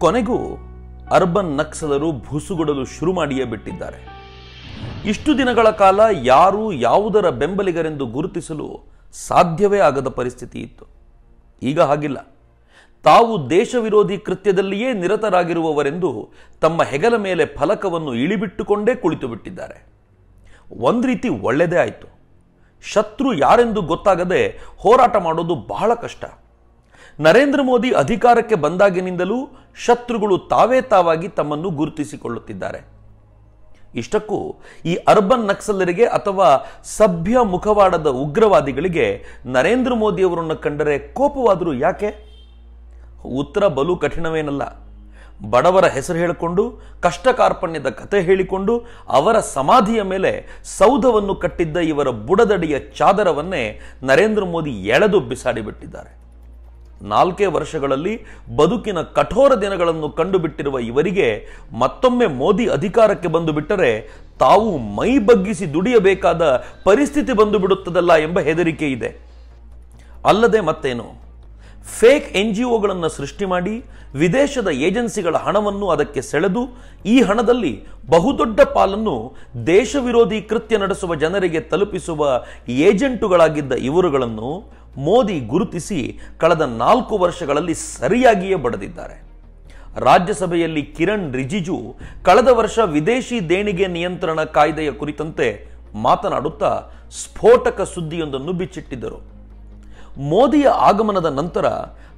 ಕೊನೆಗೂ ಅರ್ಬನ್ ನಕ್ಸಲರು ಭುಸುಗುಡಲು ಶುರು ಮಾಡಿಯೇ ಬಿಟ್ಟಿದ್ದಾರೆ. ಇಷ್ಟು ದಿನಗಳ ಕಾಲ ಯಾರು ಯಾವುದರ ಬೆಂಬಲಿಗರೆಂದು ಗುರುತಿಸಲು ಸಾಧ್ಯವೇ ಆಗದ ಪರಿಸ್ಥಿತಿ ಇತ್ತು. ಈಗ ಹಾಗಿಲ್ಲ. ತಾವು ದೇಶ ವಿರೋಧಿ ಕೃತ್ಯದಲ್ಲಿಯೇ ನಿರತರಾಗಿರುವವರೆಂದು ತಮ್ಮ ಹೆಗಲ ಮೇಲೆ ಫಲಕವನ್ನು ಇಳಿಬಿಟ್ಟುಕೊಂಡೇ ಕುಳಿತು ಬಿಟ್ಟಿದ್ದಾರೆ. ಒಂದು ರೀತಿ ಒಳ್ಳೆಯದೇ ಆಯಿತು. ಶತ್ರು ಯಾರೆಂದು ಗೊತ್ತಾಗದೆ ಹೋರಾಟ ಮಾಡೋದು ಬಹಳ ಕಷ್ಟ. ನರೇಂದ್ರ ಮೋದಿ ಅಧಿಕಾರಕ್ಕೆ ಬಂದಾಗಿನಿಂದಲೂ ಶತ್ರುಗಳು ತಾವಾಗಿ ತಮ್ಮನ್ನು ಗುರುತಿಸಿಕೊಳ್ಳುತ್ತಿದ್ದಾರೆ. ಇಷ್ಟಕ್ಕೂ ಈ ಅರ್ಬನ್ ನಕ್ಸಲರಿಗೆ ಅಥವಾ ಸಭ್ಯ ಮುಖವಾಡದ ಉಗ್ರವಾದಿಗಳಿಗೆ ನರೇಂದ್ರ ಮೋದಿಯವರನ್ನು ಕಂಡರೆ ಕೋಪವಾದರೂ ಯಾಕೆ? ಉತ್ತರ ಬಲು ಕಠಿಣವೇನಲ್ಲ. ಬಡವರ ಹೆಸರು ಹೇಳಿಕೊಂಡು, ಕಷ್ಟ ಕಾರ್ಪಣ್ಯದ ಕತೆ ಹೇಳಿಕೊಂಡು, ಅವರ ಸಮಾಧಿಯ ಮೇಲೆ ಸೌಧವನ್ನು ಕಟ್ಟಿದ್ದ ಇವರ ಬುಡದಡಿಯ ಚಾದರವನ್ನೇ ನರೇಂದ್ರ ಮೋದಿ ಎಳೆದು ಬಿಸಾಡಿಬಿಟ್ಟಿದ್ದಾರೆ. 4 ವರ್ಷಗಳಲ್ಲಿ ಬದುಕಿನ ಕಠೋರ ದಿನಗಳನ್ನು ಕಂಡುಬಿಟ್ಟಿರುವ ಇವರಿಗೆ ಮತ್ತೊಮ್ಮೆ ಮೋದಿ ಅಧಿಕಾರಕ್ಕೆ ಬಂದು ಬಿಟ್ಟರೆ ತಾವು ಮೈ ಬಗ್ಗಿಸಿ ದುಡಿಯಬೇಕಾದ ಪರಿಸ್ಥಿತಿ ಬಂದು ಬಿಡುತ್ತದಲ್ಲ ಎಂಬ ಹೆದರಿಕೆ ಇದೆ. ಅಲ್ಲದೆ ಮತ್ತೇನು, ಫೇಕ್ NGOಗಳನ್ನು ಸೃಷ್ಟಿ ಮಾಡಿ ವಿದೇಶದ ಏಜೆನ್ಸಿಗಳ ಹಣವನ್ನು ಅದಕ್ಕೆ ಸೆಳೆದು ಈ ಹಣದಲ್ಲಿ ಬಹುದೊಡ್ಡ ಪಾಲನ್ನು ದೇಶ ವಿರೋಧಿ ಕೃತ್ಯ ನಡೆಸುವ ಜನರಿಗೆ ತಲುಪಿಸುವ ಏಜೆಂಟುಗಳಾಗಿದ್ದ ಇವರುಗಳನ್ನು ಮೋದಿ ಗುರುತಿಸಿ ಕಳೆದ 4 ವರ್ಷಗಳಲ್ಲಿ ಸರಿಯಾಗಿಯೇ ಬಡಿದಿದ್ದಾರೆ. ರಾಜ್ಯಸಭೆಯಲ್ಲಿ ಕಿರಣ್ ರಿಜಿಜು ಕಳೆದ ವರ್ಷ ವಿದೇಶಿ ದೇಣಿಗೆ ನಿಯಂತ್ರಣ ಕಾಯ್ದೆಯ ಕುರಿತಂತೆ ಮಾತನಾಡುತ್ತಾ ಸ್ಫೋಟಕ ಸುದ್ದಿಯೊಂದನ್ನು ಬಿಚ್ಚಿಟ್ಟಿದ್ದರು. ಮೋದಿಯ ಆಗಮನದ ನಂತರ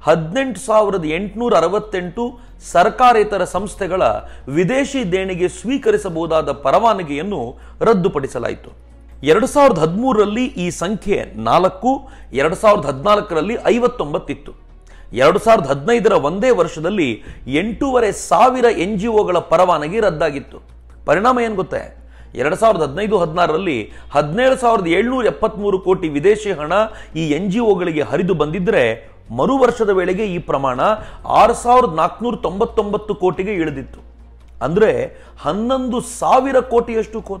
18,868 ಸರ್ಕಾರೇತರ ಸಂಸ್ಥೆಗಳ ವಿದೇಶಿ ದೇಣಿಗೆ ಸ್ವೀಕರಿಸಬಹುದಾದ ಪರವಾನಗಿಯನ್ನು ರದ್ದುಪಡಿಸಲಾಯಿತು. 2013ರಲ್ಲಿ ಈ ಸಂಖ್ಯೆ 4, 2014ರಲ್ಲಿ 59 ಇತ್ತು. 2015ರ ಒಂದೇ ವರ್ಷದಲ್ಲಿ 8,500 NGOಗಳ ಪರವಾನಗಿ ರದ್ದಾಗಿತ್ತು. ಪರಿಣಾಮ ಏನು ಗೊತ್ತೇ? 2015-16ರಲ್ಲಿ 17,773 ಕೋಟಿ ವಿದೇಶಿ ಹಣ ಈ NGOಗಳಿಗೆ ಹರಿದು ಬಂದಿದ್ದರೆ ಮರು ವರ್ಷದ ವೇಳೆಗೆ ಈ ಪ್ರಮಾಣ 6,499 ಕೋಟಿಗೆ ಇಳಿದಿತ್ತು. ಅಂದರೆ 11,000 ಕೋಟಿಯಷ್ಟು ಕೋತ.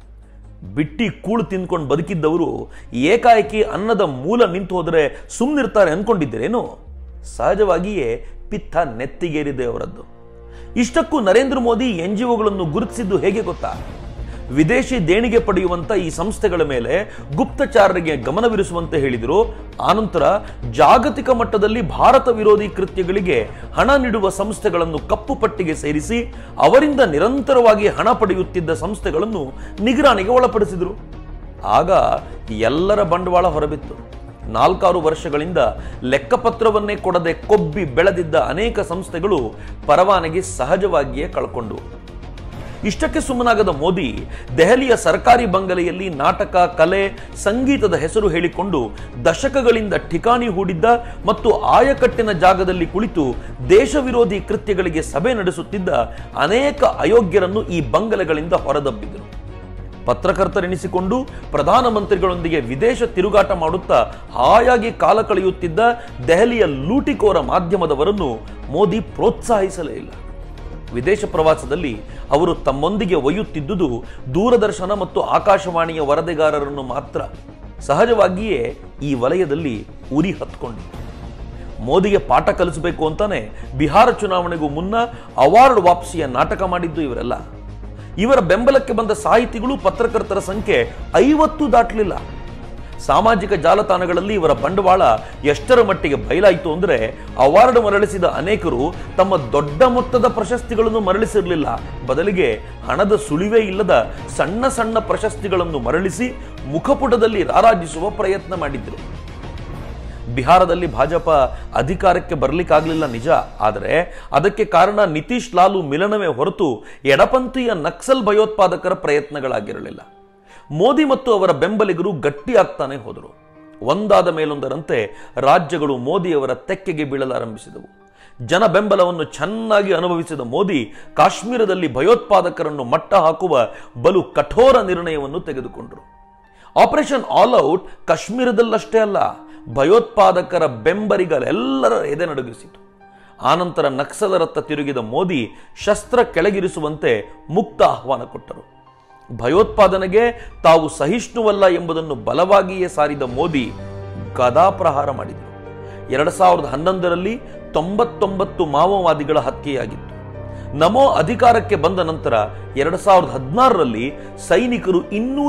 ಬಿಟ್ಟಿ ಕೂಳು ತಿಂದ್ಕೊಂಡು ಬದುಕಿದ್ದವರು ಏಕಾಏಕಿ ಅನ್ನದ ಮೂಲ ನಿಂತು ಹೋದರೆ ಸುಮ್ಮನಿರ್ತಾರೆ ಅನ್ಕೊಂಡಿದ್ದೀರೇನು? ಸಹಜವಾಗಿಯೇ ಪಿತ್ತ ನೆತ್ತಿಗೇರಿದೆ ಅವರದ್ದು. ಇಷ್ಟಕ್ಕೂ ನರೇಂದ್ರ ಮೋದಿ NGOಗಳನ್ನು ಗುರುತಿಸಿದ್ದು ಹೇಗೆ ಗೊತ್ತಾ? ವಿದೇಶಿ ದೇಣಿಗೆ ಪಡೆಯುವಂತ ಈ ಸಂಸ್ಥೆಗಳ ಮೇಲೆ ಗುಪ್ತಚಾರರಿಗೆ ಗಮನವಿರಿಸುವಂತೆ ಹೇಳಿದರು. ಆನಂತರ ಜಾಗತಿಕ ಮಟ್ಟದಲ್ಲಿ ಭಾರತ ವಿರೋಧಿ ಕೃತ್ಯಗಳಿಗೆ ಹಣ ನೀಡುವ ಸಂಸ್ಥೆಗಳನ್ನು ಕಪ್ಪು ಪಟ್ಟಿಗೆ ಸೇರಿಸಿ ಅವರಿಂದ ನಿರಂತರವಾಗಿ ಹಣ ಪಡೆಯುತ್ತಿದ್ದ ಸಂಸ್ಥೆಗಳನ್ನು ನಿಗರಾಣಿಗೆ ಒಳಪಡಿಸಿದರು. ಆಗ ಎಲ್ಲರ ಬಂಡವಾಳ ಹೊರಬಿತ್ತು. 4-6 ವರ್ಷಗಳಿಂದ ಲೆಕ್ಕಪತ್ರವನ್ನೇ ಕೊಡದೆ ಕೊಬ್ಬಿ ಬೆಳೆದಿದ್ದ ಅನೇಕ ಸಂಸ್ಥೆಗಳು ಪರವಾನಗಿ ಸಹಜವಾಗಿಯೇ ಕಳ್ಕೊಂಡವು. ಇಷ್ಟಕ್ಕೆ ಸುಮ್ಮನಾಗದ ಮೋದಿ ದೆಹಲಿಯ ಸರ್ಕಾರಿ ಬಂಗಲೆಯಲ್ಲಿ ನಾಟಕ, ಕಲೆ, ಸಂಗೀತದ ಹೆಸರು ಹೇಳಿಕೊಂಡು ದಶಕಗಳಿಂದ ಠಿಕಾಣಿ ಹೂಡಿದ್ದ ಮತ್ತು ಆಯಕಟ್ಟಿನ ಜಾಗದಲ್ಲಿ ಕುಳಿತು ದೇಶ ವಿರೋಧಿ ಕೃತ್ಯಗಳಿಗೆ ಸಭೆ ನಡೆಸುತ್ತಿದ್ದ ಅನೇಕ ಅಯೋಗ್ಯರನ್ನು ಈ ಬಂಗಲೆಗಳಿಂದ ಹೊರದಬ್ಬಿದರು. ಪತ್ರಕರ್ತರೆನಿಸಿಕೊಂಡು ಪ್ರಧಾನಮಂತ್ರಿಗಳೊಂದಿಗೆ ವಿದೇಶ ತಿರುಗಾಟ ಮಾಡುತ್ತಾ ಹಾಯಾಗಿ ಕಾಲ ಕಳೆಯುತ್ತಿದ್ದ ದೆಹಲಿಯ ಲೂಟಿಕೋರ ಮಾಧ್ಯಮದವರನ್ನು ಮೋದಿ ಪ್ರೋತ್ಸಾಹಿಸಲೇ ಇಲ್ಲ. ವಿದೇಶ ಪ್ರವಾಸದಲ್ಲಿ ಅವರು ತಮ್ಮೊಂದಿಗೆ ಒಯ್ಯುತ್ತಿದ್ದುದು ದೂರದರ್ಶನ ಮತ್ತು ಆಕಾಶವಾಣಿಯ ವರದಿಗಾರರನ್ನು ಮಾತ್ರ. ಸಹಜವಾಗಿಯೇ ಈ ವಲಯದಲ್ಲಿ ಉರಿ ಹತ್ಕೊಂಡಿತ್ತು. ಮೋದಿಗೆ ಪಾಠ ಕಲಿಸಬೇಕು ಅಂತಾನೆ ಬಿಹಾರ ಚುನಾವಣೆಗೂ ಮುನ್ನ ಅವಾರ್ಡ್ ವಾಪಸಿಯ ನಾಟಕ ಮಾಡಿದ್ದು ಇವರೆಲ್ಲ. ಇವರ ಬೆಂಬಲಕ್ಕೆ ಬಂದ ಸಾಹಿತಿಗಳು, ಪತ್ರಕರ್ತರ ಸಂಖ್ಯೆ 50 ದಾಟಲಿಲ್ಲ. ಸಾಮಾಜಿಕ ಜಾಲತಾಣಗಳಲ್ಲಿ ಇವರ ಬಂಡವಾಳ ಎಷ್ಟರ ಮಟ್ಟಿಗೆ ಬಯಲಾಯಿತು ಅಂದರೆ ಅವಾರ್ಡ್ ಮರಳಿಸಿದ ಅನೇಕರು ತಮ್ಮ ದೊಡ್ಡ ಮೊತ್ತದ ಪ್ರಶಸ್ತಿಗಳನ್ನು ಮರಳಿಸಿರಲಿಲ್ಲ. ಬದಲಿಗೆ ಹಣದ ಸುಳಿವೇ ಇಲ್ಲದ ಸಣ್ಣ ಸಣ್ಣ ಪ್ರಶಸ್ತಿಗಳನ್ನು ಮರಳಿಸಿ ಮುಖಪುಟದಲ್ಲಿ ರಾರಾಜಿಸುವ ಪ್ರಯತ್ನ ಮಾಡಿದ್ರು. ಬಿಹಾರದಲ್ಲಿ ಭಾಜಪ ಅಧಿಕಾರಕ್ಕೆ ಬರಲಿಕ್ಕಾಗಲಿಲ್ಲ ನಿಜ. ಆದರೆ ಅದಕ್ಕೆ ಕಾರಣ ನಿತೀಶ್ ಲಾಲು ಮಿಲನವೇ ಹೊರತು ಎಡಪಂಥೀಯ ನಕ್ಸಲ್ ಭಯೋತ್ಪಾದಕರ ಪ್ರಯತ್ನಗಳಾಗಿರಲಿಲ್ಲ. ಮೋದಿ ಮತ್ತು ಅವರ ಬೆಂಬಲಿಗರು ಗಟ್ಟಿಯಾಗ್ತಾನೆ ಹೋದರು. ಒಂದಾದ ಮೇಲೊಂದರಂತೆ ರಾಜ್ಯಗಳು ಮೋದಿಯವರ ತೆಕ್ಕೆಗೆ ಬೀಳಲಾರಂಭಿಸಿದವು. ಜನ ಬೆಂಬಲವನ್ನು ಚೆನ್ನಾಗಿ ಅನುಭವಿಸಿದ ಮೋದಿ ಕಾಶ್ಮೀರದಲ್ಲಿ ಭಯೋತ್ಪಾದಕರನ್ನು ಮಟ್ಟ ಹಾಕುವ ಬಲು ಕಠೋರ ನಿರ್ಣಯವನ್ನು ತೆಗೆದುಕೊಂಡರು. ಆಪರೇಷನ್ ಆಲ್ ಔಟ್ ಕಾಶ್ಮೀರದಲ್ಲಷ್ಟೇ ಅಲ್ಲ, ಭಯೋತ್ಪಾದಕರ ಬೆಂಬಲಿಗರೆಲ್ಲರ ಎದೆ ನಡುಗಿಸಿತು. ಆನಂತರ ನಕ್ಸಲರತ್ತ ತಿರುಗಿದ ಮೋದಿ ಶಸ್ತ್ರ ಕೆಳಗಿರಿಸುವಂತೆ ಮುಕ್ತ ಆಹ್ವಾನ ಕೊಟ್ಟರು. ಭಯೋತ್ಪಾದನೆಗೆ ತಾವು ಸಹಿಷ್ಣುವಲ್ಲ ಎಂಬುದನ್ನು ಬಲವಾಗಿಯೇ ಸಾರಿದ ಮೋದಿ ಗದಾಪ್ರಹಾರ ಮಾಡಿದರು. 2011ರಲ್ಲಿ 99 ಮಾವೋವಾದಿಗಳ ಹತ್ಯೆಯಾಗಿತ್ತು. ನಮೋ ಅಧಿಕಾರಕ್ಕೆ ಬಂದ ನಂತರ 2016ರಲ್ಲಿ ಸೈನಿಕರು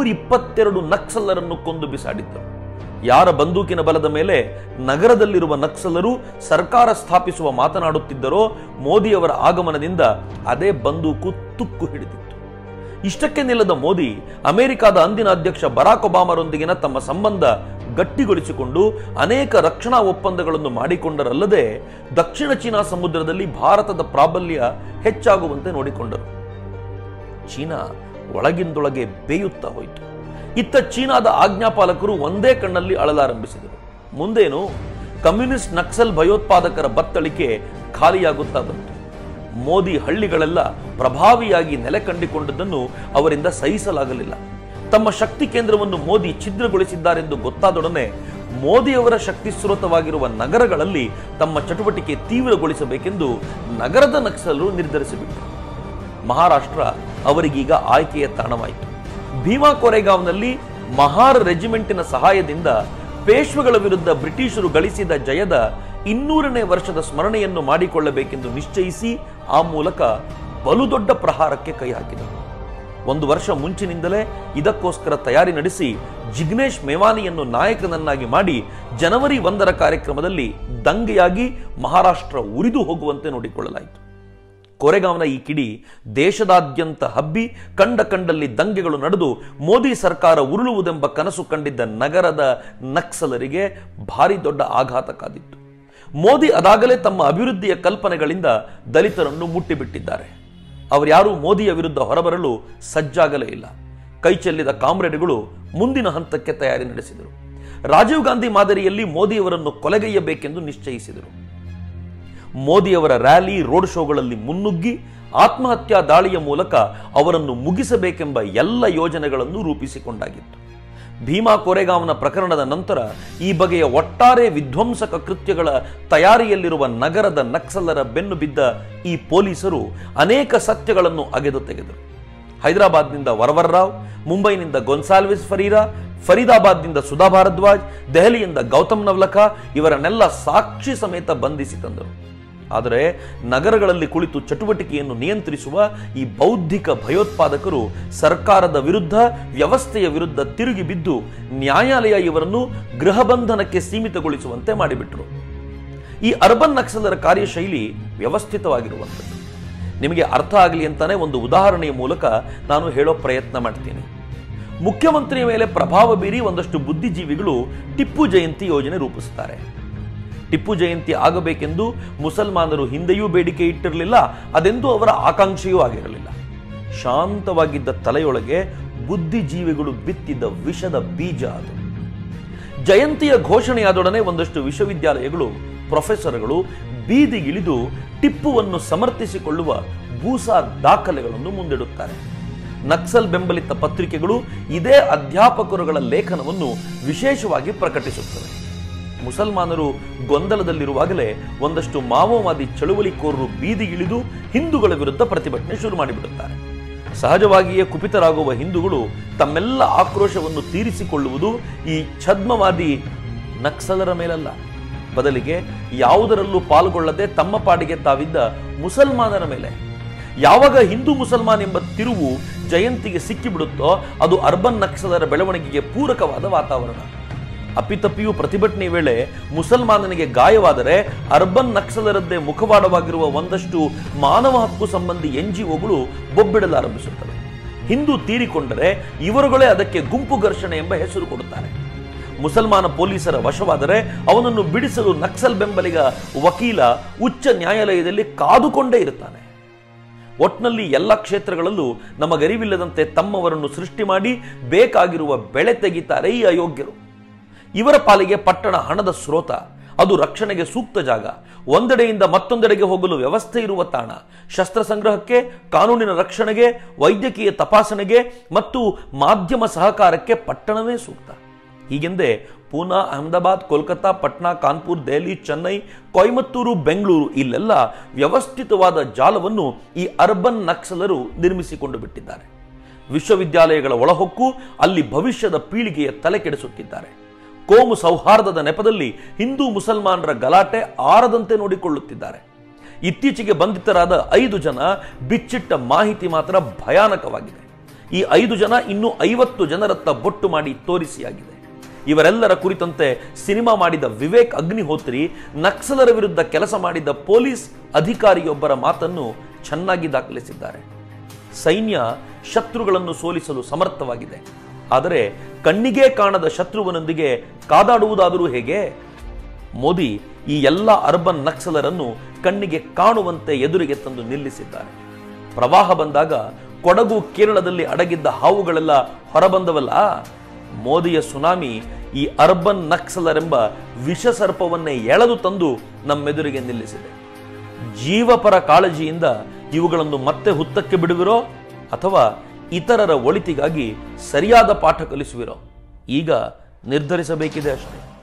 222 ನಕ್ಸಲರನ್ನು ಕೊಂದು ಬಿಸಾಡಿದ್ದರು. ಯಾರ ಬಂದೂಕಿನ ಬಲದ ಮೇಲೆ ನಗರದಲ್ಲಿರುವ ನಕ್ಸಲರು ಸರ್ಕಾರ ಸ್ಥಾಪಿಸುವ ಮಾತನಾಡುತ್ತಿದ್ದರೋ ಮೋದಿಯವರ ಆಗಮನದಿಂದ ಅದೇ ಬಂದೂಕು ತುಕ್ಕು ಹಿಡಿದಿತ್ತು. ಇಷ್ಟಕ್ಕೆ ನಿಲ್ಲದ ಮೋದಿ ಅಮೆರಿಕದ ಅಂದಿನ ಅಧ್ಯಕ್ಷ ಬರಾಕ್ ಒಬಾಮರೊಂದಿಗಿನ ತಮ್ಮ ಸಂಬಂಧ ಗಟ್ಟಿಗೊಳಿಸಿಕೊಂಡು ಅನೇಕ ರಕ್ಷಣಾ ಒಪ್ಪಂದಗಳನ್ನು ಮಾಡಿಕೊಂಡರಲ್ಲದೆ ದಕ್ಷಿಣ ಚೀನಾ ಸಮುದ್ರದಲ್ಲಿ ಭಾರತದ ಪ್ರಾಬಲ್ಯ ಹೆಚ್ಚಾಗುವಂತೆ ನೋಡಿಕೊಂಡರು. ಚೀನಾ ಒಳಗಿಂದೊಳಗೆ ಬೇಯುತ್ತಾ ಹೋಯಿತು. ಇತ್ತ ಚೀನಾದ ಆಜ್ಞಾಪಾಲಕರು ಒಂದೇ ಕಣ್ಣಲ್ಲಿ ಅಳಲಾರಂಭಿಸಿದರು. ಮುಂದೇನು ಕಮ್ಯುನಿಸ್ಟ್ ನಕ್ಸಲ್ ಭಯೋತ್ಪಾದಕರ ಬತ್ತಳಿಕೆ ಖಾಲಿಯಾಗುತ್ತಾ ಬಂತು. ಮೋದಿ ಹಳ್ಳಿಗಳೆಲ್ಲ ಪ್ರಭಾವಿಯಾಗಿ ನೆಲೆ ಕಂಡುಕೊಂಡದ್ದನ್ನು ಅವರಿಂದ ಸಹಿಸಲಾಗಲಿಲ್ಲ. ತಮ್ಮ ಶಕ್ತಿ ಕೇಂದ್ರವನ್ನು ಮೋದಿ ಛಿದ್ರಗೊಳಿಸಿದ್ದಾರೆಂದು ಗೊತ್ತಾದೊಡನೆ ಮೋದಿಯವರ ಶಕ್ತಿ ಸ್ರೋತವಾಗಿರುವ ನಗರಗಳಲ್ಲಿ ತಮ್ಮ ಚಟುವಟಿಕೆ ತೀವ್ರಗೊಳಿಸಬೇಕೆಂದು ನಗರದ ನಕ್ಸಲರು ನಿರ್ಧರಿಸಿಬಿಟ್ಟರು. ಮಹಾರಾಷ್ಟ್ರ ಅವರಿಗೀಗ ಆಯ್ಕೆಯ ತಾಣವಾಯಿತು. ಭೀಮಾ ಕೊರೆಗಾಂವ್ನಲ್ಲಿ ಮಹಾರ್ ರೆಜಿಮೆಂಟಿನ ಸಹಾಯದಿಂದ ಪೇಶ್ವೆಗಳ ವಿರುದ್ಧ ಬ್ರಿಟಿಷರು ಗಳಿಸಿದ ಜಯದ 200ನೇ ವರ್ಷದ ಸ್ಮರಣೆಯನ್ನು ಮಾಡಿಕೊಳ್ಳಬೇಕೆಂದು ನಿಶ್ಚಯಿಸಿ ಆ ಮೂಲಕ ಬಲು ದೊಡ್ಡ ಪ್ರಹಾರಕ್ಕೆ ಕೈ ಹಾಕಿದರು. 1 ವರ್ಷ ಮುಂಚಿನಿಂದಲೇ ಇದಕ್ಕೋಸ್ಕರ ತಯಾರಿ ನಡೆಸಿ ಜಿಗ್ನೇಶ್ ಮೇವಾನಿಯನ್ನು ನಾಯಕನನ್ನಾಗಿ ಮಾಡಿ ಜನವರಿ 1ರ ಕಾರ್ಯಕ್ರಮದಲ್ಲಿ ದಂಗೆಯಾಗಿ ಮಹಾರಾಷ್ಟ್ರ ಉರಿದು ಹೋಗುವಂತೆ ನೋಡಿಕೊಳ್ಳಲಾಯಿತು. ಕೊರೆಗಾಂವ್ನ ಈ ಕಿಡಿ ದೇಶದಾದ್ಯಂತ ಹಬ್ಬಿ ಕಂಡಲ್ಲಿ ದಂಗೆಗಳು ನಡೆದು ಮೋದಿ ಸರ್ಕಾರ ಉರುಳುವುದೆಂಬ ಕನಸು ಕಂಡಿದ್ದ ನಗರದ ನಕ್ಸಲರಿಗೆ ಭಾರಿ ದೊಡ್ಡ ಆಘಾತ ಕಾದಿತ್ತು. ಮೋದಿ ಅದಾಗಲೇ ತಮ್ಮ ಅಭಿವೃದ್ಧಿಯ ಕಲ್ಪನೆಗಳಿಂದ ದಲಿತರನ್ನು ಮುಟ್ಟಿಬಿಟ್ಟಿದ್ದಾರೆ. ಅವರ್ಯಾರೂ ಮೋದಿಯ ವಿರುದ್ಧ ಹೊರಬರಲು ಸಜ್ಜಾಗಲೇ ಇಲ್ಲ. ಕೈ ಚೆಲ್ಲಿದ ಕಾಮ್ರೇಡ್ಗಳು ಮುಂದಿನ ಹಂತಕ್ಕೆ ತಯಾರಿ ನಡೆಸಿದರು. ರಾಜೀವ್ ಗಾಂಧಿ ಮಾದರಿಯಲ್ಲಿ ಮೋದಿಯವರನ್ನು ಕೊಲೆಗೈಯಬೇಕೆಂದು ನಿಶ್ಚಯಿಸಿದರು. ಮೋದಿಯವರ ರ್ಯಾಲಿ ರೋಡ್ ಶೋಗಳಲ್ಲಿ ಮುನ್ನುಗ್ಗಿ ಆತ್ಮಹತ್ಯಾ ದಾಳಿಯ ಮೂಲಕ ಅವರನ್ನು ಮುಗಿಸಬೇಕೆಂಬ ಎಲ್ಲ ಯೋಜನೆಗಳನ್ನು ರೂಪಿಸಿಕೊಂಡಾಗಿತ್ತು. ಭೀಮಾ ಕೊರೆಗಾಂವ್ನ ಪ್ರಕರಣದ ನಂತರ ಈ ಬಗೆಯ ಒಟ್ಟಾರೆ ವಿಧ್ವಂಸಕ ಕೃತ್ಯಗಳ ತಯಾರಿಯಲ್ಲಿರುವ ನಗರದ ನಕ್ಸಲರ ಬೆನ್ನು ಬಿದ್ದ ಈ ಪೊಲೀಸರು ಅನೇಕ ಸತ್ಯಗಳನ್ನು ಅಗೆದು ತೆಗೆದರು. ಹೈದರಾಬಾದ್ನಿಂದ ವರವರ್ರಾವ್, ಮುಂಬೈನಿಂದ ಗೊನ್ಸಾಲ್ವಿಸ್ ಫರೀರಾ, ಫರೀದಾಬಾದ್ನಿಂದ ಸುಧಾ ಭಾರದ್ವಾಜ್, ದೆಹಲಿಯಿಂದ ಗೌತಮ್ ನವ್ಲಖಾ ಇವರನ್ನೆಲ್ಲ ಸಾಕ್ಷಿ ಸಮೇತ ಬಂಧಿಸಿ ತಂದರು. ಆದರೆ ನಗರಗಳಲ್ಲಿ ಕುಳಿತು ಚಟುವಟಿಕೆಯನ್ನು ನಿಯಂತ್ರಿಸುವ ಈ ಬೌದ್ಧಿಕ ಭಯೋತ್ಪಾದಕರು ಸರ್ಕಾರದ ವಿರುದ್ಧ, ವ್ಯವಸ್ಥೆಯ ವಿರುದ್ಧ ತಿರುಗಿ ಬಿದ್ದು ನ್ಯಾಯಾಲಯ ಇವರನ್ನು ಗೃಹ ಬಂಧನಕ್ಕೆ ಸೀಮಿತಗೊಳಿಸುವಂತೆ ಮಾಡಿಬಿಟ್ರು. ಈ ಅರ್ಬನ್ ನಕ್ಸಲರ ಕಾರ್ಯಶೈಲಿ ವ್ಯವಸ್ಥಿತವಾಗಿರುವಂಥದ್ದು. ನಿಮಗೆ ಅರ್ಥ ಆಗಲಿ ಅಂತಾನೆ ಒಂದು ಉದಾಹರಣೆಯ ಮೂಲಕ ನಾನು ಹೇಳೋ ಪ್ರಯತ್ನ ಮಾಡ್ತೀನಿ. ಮುಖ್ಯಮಂತ್ರಿಯ ಮೇಲೆ ಪ್ರಭಾವ ಬೀರಿ ಒಂದಷ್ಟು ಬುದ್ಧಿಜೀವಿಗಳು ಟಿಪ್ಪು ಜಯಂತಿ ಯೋಜನೆ ರೂಪಿಸುತ್ತಾರೆ. ಟಿಪ್ಪು ಜಯಂತಿ ಆಗಬೇಕೆಂದು ಮುಸಲ್ಮಾನರು ಹಿಂದೆಯೂ ಬೇಡಿಕೆ ಇಟ್ಟಿರಲಿಲ್ಲ, ಅದೆಂದೂ ಅವರ ಆಕಾಂಕ್ಷೆಯೂ ಆಗಿರಲಿಲ್ಲ. ಶಾಂತವಾಗಿದ್ದ ತಲೆಯೊಳಗೆ ಬುದ್ಧಿಜೀವಿಗಳು ಬಿತ್ತಿದ್ದ ವಿಷದ ಬೀಜ ಅದು. ಜಯಂತಿಯ ಘೋಷಣೆಯಾದೊಡನೆ ಒಂದಷ್ಟು ವಿಶ್ವವಿದ್ಯಾಲಯಗಳು, ಪ್ರೊಫೆಸರ್ಗಳು ಬೀದಿಗಿಳಿದು ಟಿಪ್ಪುವನ್ನು ಸಮರ್ಥಿಸಿಕೊಳ್ಳುವ ಭೂಸಾ ದಾಖಲೆಗಳನ್ನು ಮುಂದಿಡುತ್ತಾರೆ. ನಕ್ಸಲ್ ಬೆಂಬಲಿತ ಪತ್ರಿಕೆಗಳು ಇದೇ ಅಧ್ಯಾಪಕರುಗಳ ಲೇಖನವನ್ನು ವಿಶೇಷವಾಗಿ ಪ್ರಕಟಿಸುತ್ತವೆ. ಮುಸಲ್ಮಾನರು ಗೊಂದಲದಲ್ಲಿರುವಾಗಲೇ ಒಂದಷ್ಟು ಮಾವೋವಾದಿ ಚಳುವಳಿಕೋರರು ಬೀದಿಗಿಳಿದು ಹಿಂದೂಗಳ ವಿರುದ್ಧ ಪ್ರತಿಭಟನೆ ಶುರು ಮಾಡಿಬಿಡುತ್ತಾರೆ. ಸಹಜವಾಗಿಯೇ ಕುಪಿತರಾಗುವ ಹಿಂದೂಗಳು ತಮ್ಮೆಲ್ಲ ಆಕ್ರೋಶವನ್ನು ತೀರಿಸಿಕೊಳ್ಳುವುದು ಈ ಛದ್ಮವಾದಿ ನಕ್ಸಲರ ಮೇಲಲ್ಲ, ಬದಲಿಗೆ ಯಾವುದರಲ್ಲೂ ಪಾಲ್ಗೊಳ್ಳದೆ ತಮ್ಮ ಪಾಡಿಗೆ ತಾವಿದ್ದ ಮುಸಲ್ಮಾನರ ಮೇಲೆ. ಯಾವಾಗ ಹಿಂದೂ ಮುಸಲ್ಮಾನ್ ಎಂಬ ತಿರುವು ಜಯಂತಿಗೆ ಸಿಕ್ಕಿಬಿಡುತ್ತೋ ಅದು ಅರ್ಬನ್ ನಕ್ಸಲರ ಬೆಳವಣಿಗೆಗೆ ಪೂರಕವಾದ ವಾತಾವರಣ. ಅಪ್ಪಿತಪ್ಪಿಯೂ ಪ್ರತಿಭಟನೆ ವೇಳೆ ಮುಸಲ್ಮಾನನಿಗೆ ಗಾಯವಾದರೆ ಅರ್ಬನ್ ನಕ್ಸಲರದ್ದೇ ಮುಖವಾಡವಾಗಿರುವ ಒಂದಷ್ಟು ಮಾನವ ಹಕ್ಕು ಸಂಬಂಧಿ NGOಗಳು ಬೊಬ್ಬಿಡಲಾರಂಭಿಸುತ್ತವೆ. ಹಿಂದೂ ತೀರಿಕೊಂಡರೆ ಇವರುಗಳೇ ಅದಕ್ಕೆ ಗುಂಪು ಘರ್ಷಣೆ ಎಂಬ ಹೆಸರು ಕೊಡುತ್ತಾರೆ. ಮುಸಲ್ಮಾನ ಪೊಲೀಸರ ವಶವಾದರೆ ಅವನನ್ನು ಬಿಡಿಸಲು ನಕ್ಸಲ್ ಬೆಂಬಲಿಗ ವಕೀಲ ಉಚ್ಚ ನ್ಯಾಯಾಲಯದಲ್ಲಿ ಕಾದುಕೊಂಡೇ ಇರುತ್ತಾನೆ. ಒಟ್ನಲ್ಲಿ ಎಲ್ಲ ಕ್ಷೇತ್ರಗಳಲ್ಲೂ ನಮಗರಿವಿಲ್ಲದಂತೆ ತಮ್ಮವರನ್ನು ಸೃಷ್ಟಿ ಮಾಡಿ ಬೇಕಾಗಿರುವ ಬೆಳೆ ತೆಗಿತಾರೆ ಈ ಅಯೋಗ್ಯರು. ಇವರ ಪಾಲಿಗೆ ಪಟ್ಟಣ ಹಣದ ಸ್ರೋತ, ಅದು ರಕ್ಷಣೆಗೆ ಸೂಕ್ತ ಜಾಗ, ಒಂದೆಡೆಯಿಂದ ಮತ್ತೊಂದೆಡೆಗೆ ಹೋಗಲು ವ್ಯವಸ್ಥೆ ಇರುವ ತಾಣ, ಶಸ್ತ್ರ ಸಂಗ್ರಹಕ್ಕೆ, ಕಾನೂನಿನ ರಕ್ಷಣೆಗೆ, ವೈದ್ಯಕೀಯ ತಪಾಸಣೆಗೆ ಮತ್ತು ಮಾಧ್ಯಮ ಸಹಕಾರಕ್ಕೆ ಪಟ್ಟಣವೇ ಸೂಕ್ತ. ಹೀಗೆಂದೇ ಪೂನಾ, ಅಹಮದಾಬಾದ್, ಕೋಲ್ಕತ್ತಾ, ಪಟ್ನಾ, ಕಾನ್ಪುರ್, ದೆಹಲಿ, ಚೆನ್ನೈ, ಕೊಯಮತ್ತೂರು, ಬೆಂಗಳೂರು ಇಲ್ಲೆಲ್ಲ ವ್ಯವಸ್ಥಿತವಾದ ಜಾಲವನ್ನು ಈ ಅರ್ಬನ್ ನಕ್ಸಲರು ನಿರ್ಮಿಸಿಕೊಂಡು ಬಿಟ್ಟಿದ್ದಾರೆ. ವಿಶ್ವವಿದ್ಯಾಲಯಗಳ ಒಳಹೊಕ್ಕು ಅಲ್ಲಿ ಭವಿಷ್ಯದ ಪೀಳಿಗೆಯ ತಲೆ ಕೆಡಿಸುತ್ತಿದ್ದಾರೆ. ಕೋಮು ಸೌಹಾರ್ದದ ನೆಪದಲ್ಲಿ ಹಿಂದೂ ಮುಸಲ್ಮಾನರ ಗಲಾಟೆ ಆರದಂತೆ ನೋಡಿಕೊಳ್ಳುತ್ತಿದ್ದಾರೆ. ಇತ್ತೀಚೆಗೆ ಬಂಧಿತರಾದ 5 ಜನ ಬಿಚ್ಚಿಟ್ಟ ಮಾಹಿತಿ ಮಾತ್ರ ಭಯಾನಕವಾಗಿದೆ. ಈ 5 ಜನ ಇನ್ನೂ 50 ಜನರತ್ತ ಬೊಟ್ಟು ಮಾಡಿ ತೋರಿಸಿಯಾಗಿದೆ. ಇವರೆಲ್ಲರ ಕುರಿತಂತೆ ಸಿನಿಮಾ ಮಾಡಿದ ವಿವೇಕ್ ಅಗ್ನಿಹೋತ್ರಿ ನಕ್ಸಲರ ವಿರುದ್ಧ ಕೆಲಸ ಮಾಡಿದ್ದ ಪೊಲೀಸ್ ಅಧಿಕಾರಿಯೊಬ್ಬರ ಮಾತನ್ನು ಚೆನ್ನಾಗಿ ದಾಖಲಿಸಿದ್ದಾರೆ. ಸೈನ್ಯ ಶತ್ರುಗಳನ್ನು ಸೋಲಿಸಲು ಸಮರ್ಥವಾಗಿದೆ, ಆದರೆ ಕಣ್ಣಿಗೆ ಕಾಣದ ಶತ್ರುವಿನೊಂದಿಗೆ ಕಾದಾಡುವುದಾದರೂ ಹೇಗೆ? ಮೋದಿ ಈ ಎಲ್ಲ ಅರ್ಬನ್ ನಕ್ಸಲರನ್ನು ಕಣ್ಣಿಗೆ ಕಾಣುವಂತೆ ಎದುರಿಗೆ ತಂದು ನಿಲ್ಲಿಸಿದ್ದಾರೆ. ಪ್ರವಾಹ ಬಂದಾಗ ಕೊಡಗು ಕೇರಳದಲ್ಲಿ ಅಡಗಿದ್ದ ಹಾವುಗಳೆಲ್ಲ ಹೊರಬಂದವಲ್ಲ. ಮೋದಿಯ ಸುನಾಮಿ ಈ ಅರ್ಬನ್ ನಕ್ಸಲರೆಂಬ ವಿಷಸರ್ಪವನ್ನೇ ಎಳೆದು ತಂದು ನಮ್ಮೆದುರಿಗೆ ನಿಲ್ಲಿಸಿದೆ. ಜೀವಪರ ಕಾಳಜಿಯಿಂದ ಇವುಗಳನ್ನು ಮತ್ತೆ ಹುತ್ತಕ್ಕೆ ಬಿಡುವಿರೋ ಅಥವಾ ಇತರರ ಒಳಿತಿಗಾಗಿ ಸರಿಯಾದ ಪಾಠ ಕಲಿಸುವಿರೋ? ಈಗ ನಿರ್ಧರಿಸಬೇಕಿದೆ ಅಷ್ಟೇ.